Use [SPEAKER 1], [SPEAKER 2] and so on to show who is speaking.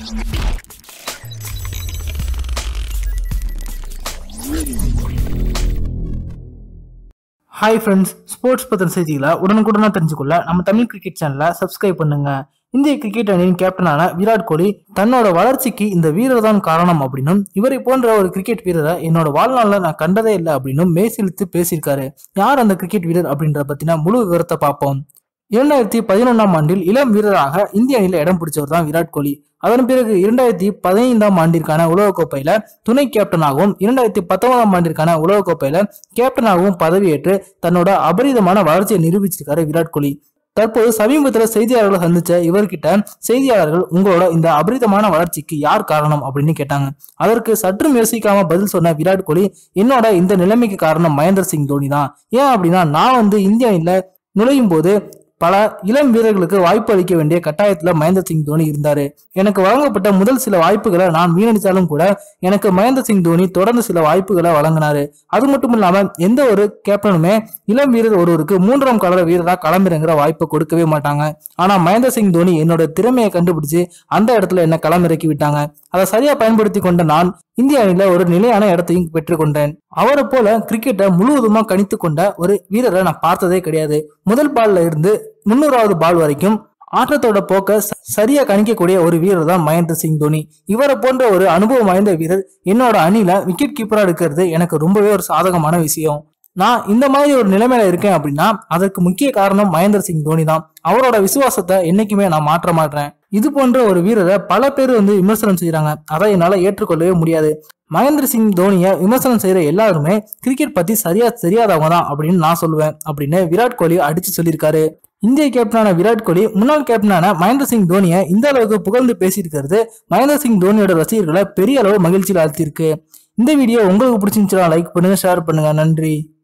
[SPEAKER 1] Hi friends, sports பத்தின செய்திகளை உடனுக்குடனா தெரிஞ்சுக்கொள்ள நம்ம தமிழ் கிரிக்கெட் சேனலை சப்ஸ்கிரைப் பண்ணுங்க. இந்திய கிரிக்கெட் அணியின் கேப்டனான விராட் கோலி தன்னோட வளர்ச்சிக்கு இந்த வீரர் தான் காரணம் அப்படின்னும், இவரை போன்ற ஒரு கிரிக்கெட் வீரரை என்னோட வாழ்நாளில் நான் கண்டதே இல்லை அப்படின்னும் மேசிலித்து பேசியிருக்காரு. யார் அந்த கிரிக்கெட் வீரர் அப்படின்றத பத்தின முழு விவரத்தை பார்ப்போம். 2011ஆம் ஆண்டில் இளம் வீரராக இந்திய அணியில இடம் பிடிச்சவர் தான் விராட் கோலி. அதன் பிறகு 2015ஆம் ஆண்டிற்கான உலகக்கோப்பையில துணை கேப்டனாகவும் 2019ஆம் ஆண்டிற்கான உலகக்கோப்பையில கேப்டனாகவும் பதவியேற்று தன்னோட அபரிதமான வளர்ச்சியை நிரூபிச்சிருக்காரு விராட் கோலி. தற்போது சமீபத்தில் செய்தியாளர்களை சந்திச்ச இவர்கிட்ட செய்தியாளர்கள் உங்களோட இந்த அபரிதமான வளர்ச்சிக்கு யார் காரணம் அப்படின்னு கேட்டாங்க. அதற்கு சற்றும் யோசிக்காம பதில் சொன்ன விராட் கோலி, என்னோட இந்த நிலைமைக்கு காரணம் மகேந்திர சிங் தோனி தான். ஏன் அப்படின்னா, நான் இந்திய அணியில நுழையும் போது பல இளம் வீரர்களுக்கு வாய்ப்பு அளிக்க வேண்டிய கட்டாயத்துல மகேந்திர சிங் தோனி இருந்தாரு. எனக்கு வழங்கப்பட்ட முதல் சில வாய்ப்புகளை நான் வீணடித்தாலும் கூட எனக்கு மகேந்திர சிங் தோனி தொடர்ந்து சில வாய்ப்புகளை வழங்கினாரு. அது மட்டும் இல்லாம எந்த ஒரு கேப்டனுமே இளம் வீரர் ஒருவருக்கு 3ஆம் கலர வீரரா களமிறங்குற வாய்ப்பை கொடுக்கவே மாட்டாங்க. ஆனா மகேந்திர சிங் தோனி என்னோட திறமையை கண்டுபிடிச்சு அந்த இடத்துல என்ன களமிறக்கி விட்டாங்க. அதை சரியா பயன்படுத்தி கொண்ட நான் இந்திய அணியில ஒரு நிலையான இடத்தையும் பெற்றுக்கொண்டேன். அவரை போல கிரிக்கெட்டை முழுவதுமா கணித்து கொண்ட ஒரு வீரரை நான் பார்த்ததே கிடையாது. முதல் பால்ல இருந்து 300வது பால் வரைக்கும் ஆட்டத்தோட போக்க சரியா கணிக்கக்கூடிய ஒரு வீரர் தான் மகேந்திர சிங் தோனி. இவரை போன்ற ஒரு அனுபவம் வாய்ந்த வீரர் என்னோட அணியில விக்கெட் கீப்பரா இருக்கிறது எனக்கு ரொம்பவே ஒரு சாதகமான விஷயம். நான் இந்த மாதிரி ஒரு நிலைமையில இருக்கேன் அப்படின்னா அதற்கு முக்கிய காரணம் மகேந்திர சிங் தோனி தான். அவரோட விசுவாசத்தை என்னைக்குமே நான் மாற்ற மாட்டேன். இது போன்ற ஒரு வீரரை பல பேர் விமர்சனம் செய்யறாங்க. அதை என்னால ஏற்றுக்கொள்ளவே முடியாது. மகேந்திர சிங் தோனியை விமர்சனம் செய்யற எல்லாருமே கிரிக்கெட் பத்தி சரியா தெரியாதவங்க தான் அப்படின்னு நான் சொல்லுவேன் அப்படின்னு விராட் கோலி அடிச்சு சொல்லியிருக்காரு. இந்திய கேப்டனான விராட் கோலி முன்னாள் கேப்டனான மகேந்திர சிங் தோனியை இந்த அளவுக்கு புகழ்ந்து பேசியிருக்கிறது மகேந்திர சிங் தோனியோட ரசிகர்களை பெரிய அளவு மகிழ்ச்சியில் ஆழ்த்திருக்கு. இந்த வீடியோ உங்களுக்கு பிடிச்சிருந்துச்சுன்னா லைக் பண்ணுங்க, ஷேர் பண்ணுங்க. நன்றி.